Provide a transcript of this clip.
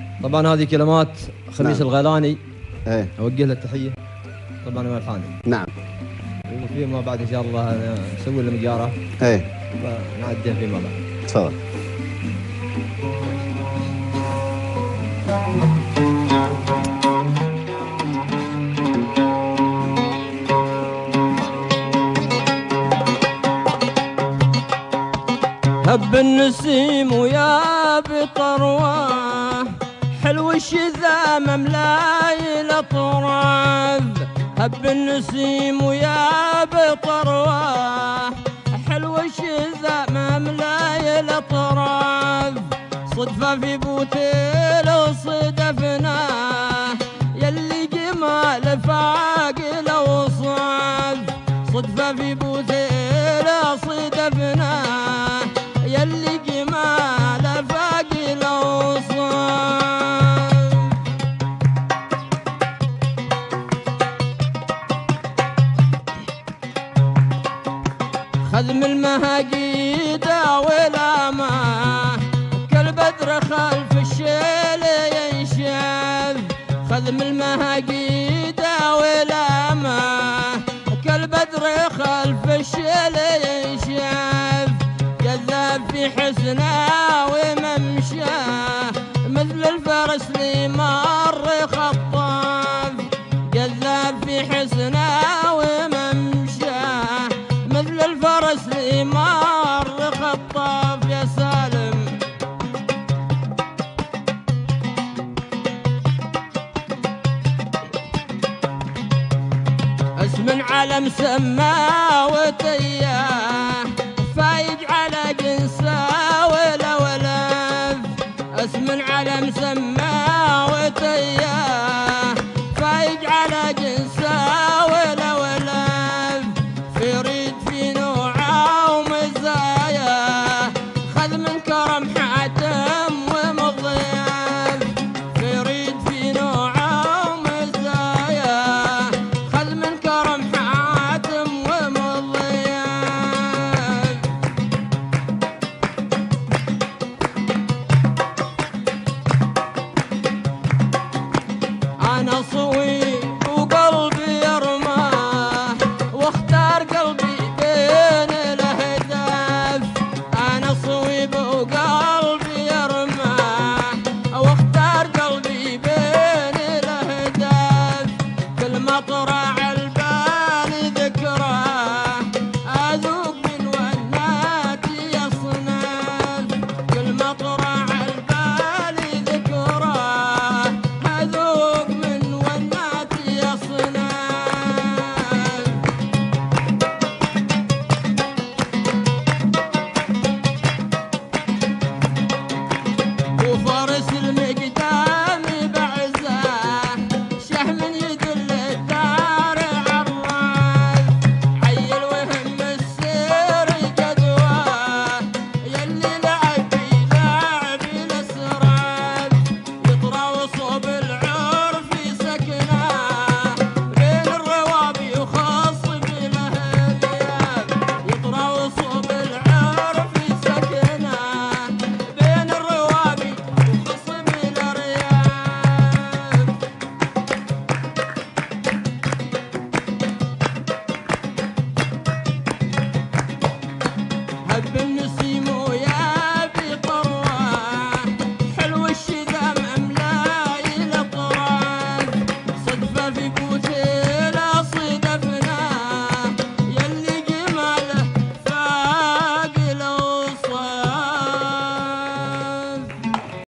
طبعا هذه كلمات خميس نعم. الغيلاني، ايه اوجه له التحيه طبعا من الحاني. نعم. وفيما بعد ان شاء الله نسوي له مجاره ايه ونعديه فيما بعد. تفضل. هب النسيم ويا بطروه حلو الشذا مملاي الاطراف. هب النسيم ويا بطروه حلو الشذا مملاي الاطراف. صدفه في بوتيل وصدفناه يلي جمال فاق الاوصاف. صدفه في بوتيل صدفناه يلي جمال فاق الاوصاف. خذم المهاجيد والاماه كالبدر خلف الشيل ينشف. خذم المهاجيد والاماه كالبدر خلف الشيل ينشف. جذاب في حسنه وممشاه مثل الفرس لي مر خطاف. جذاب في حسنه وممشاه مثل الفرس لي مر خطاف. يا سالم اسم علم سما وتياه فايج على جنسه ولولف. اسم علم سما وتياه